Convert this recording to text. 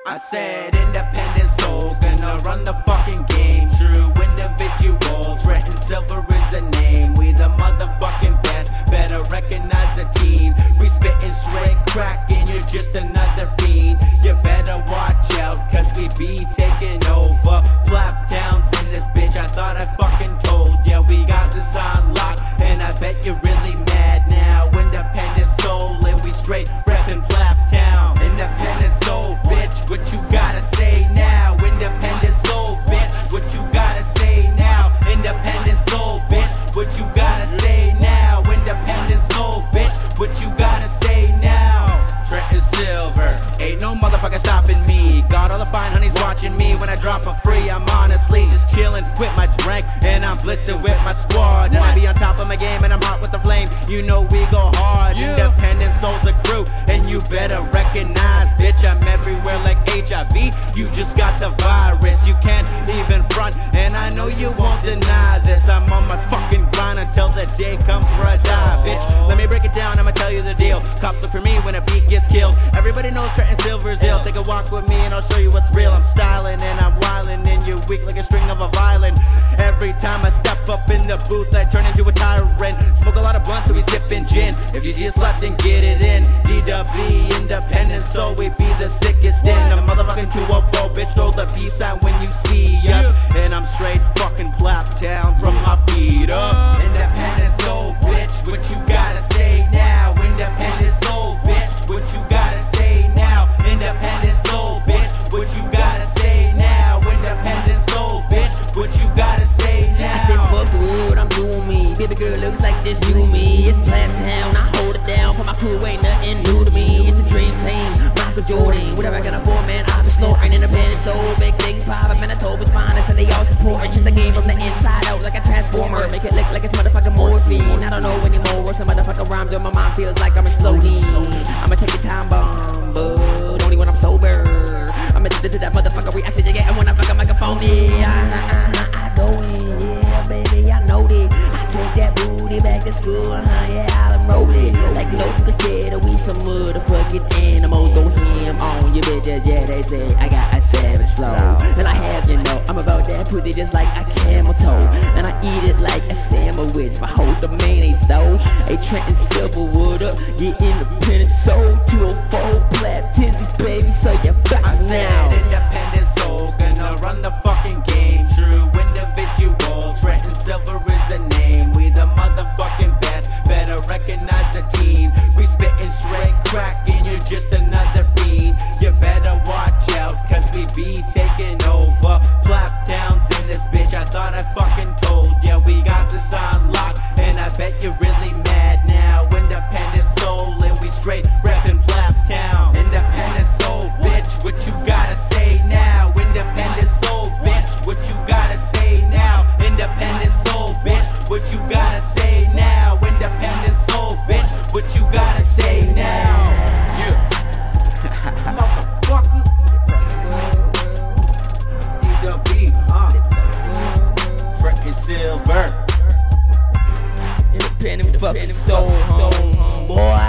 I said independent souls gonna run the fucking game. True individual, Trenton Silver is the name. We the motherfucking best, better recognize the team. We spittin' straight crack and you're just another fiend. You better watch out, cause we be taking over. Plap downs in this bitch, I thought I fucking told ya. We got this on lock, and I bet you're really mad now. Independent soul, and we straight reppin' Plap Town. Independent soul, bitch, what you gotta say now? Independent soul, bitch, what you gotta say now? Independent soul, bitch, what you gotta say now? Independent soul, bitch, what you gotta say now? Trenton Silver, ain't no motherfucker stopping me. Got all the fine honeys watching me when I drop a free. I'm honestly just chillin' with my drink, and I'm blitzing with my squad. And I be on top of my game, and I'm hot with the flame. You know we go hard. Independent soul's a crew, and you better recognize, bitch, I'm everywhere like HIV. You just got the virus, you can't even front, and I know you won't deny this. I'm on my fucking grind until the day comes where I die, bitch. Let me break it down, I'ma tell you the deal. Cops look for me when a beat gets killed. Everybody knows Trenton Silver's ill. Take a walk with me and I'll show you what's real. I'm styling and I'm wildin', and you're weak like a string of a violin. Every time I step up in the booth, I turn into a tyrant. Smoke a lot of blunts, so we sippin' gin. If you see a slut, then get it in. DW, independent soul, we be the sickest in. A motherfucking 204, bitch, throw the peace sign when you see us. And I'm straight fucking Plap Town from my feet up. Independent soul, bitch, what you gotta say now? Independent soul, bitch, what you gotta say now? Independent soul, bitch, what you gotta say now? Independent soul, bitch, what you gotta say now? I said fuck the wood, I'm doing me. Baby girl looks like this, you and me. It's Plap Town, I hold it down. For my crew ain't nothing new to me. It's the dream team, Michael Jordan. Whatever I got a for, man, I be snorting. Independent soul, big things pop. I'm in a toe, it's fine, and they all support. Just a game from the inside out like a transformer. Make it look like it's motherfucking morphine. I don't know anymore what's a motherfucking rhyme. Though my mind feels like I'm exploding. I'ma take a time bomb, but only when I'm sober. I'm addicted to that motherfucker reaction you get when I fuck a microphone. I go in, yeah, baby, I know that. I take that booty back to school, yeah, I'll roll it. Like Loca said, we some motherfucking animals. Go ham on your bitches, yeah, they say I got a savage flow. And I have, you know, I'm about that pussy just like a camel toe. And I eat it like a sandwich, I hold the mayonnaise though. A Trenton Silverwood up, get independent soul. 204, Plap Tizzy, baby, so you're back now. Independent souls gonna run the fucking game. True individual, Trenton Silver is the name. We the motherfucking best, better recognize the team. We spittin' straight crack and you're just another fiend. You better watch out, cause we be taking over. Plap downs in this bitch, I thought I fucking told ya. We got this on lock, and I bet you're really mad now. Independent soul, and we straight reppin' Plap Town. Independent soul, bitch, what you gotta say now? Independent soul, bitch, what you gotta say now? Independent soul, bitch, what you gotta say now? Independent soul, bitch, what you gotta say now? Yeah. Motherfucker. DW, Trenton Silver. Independent fucking soul, boy.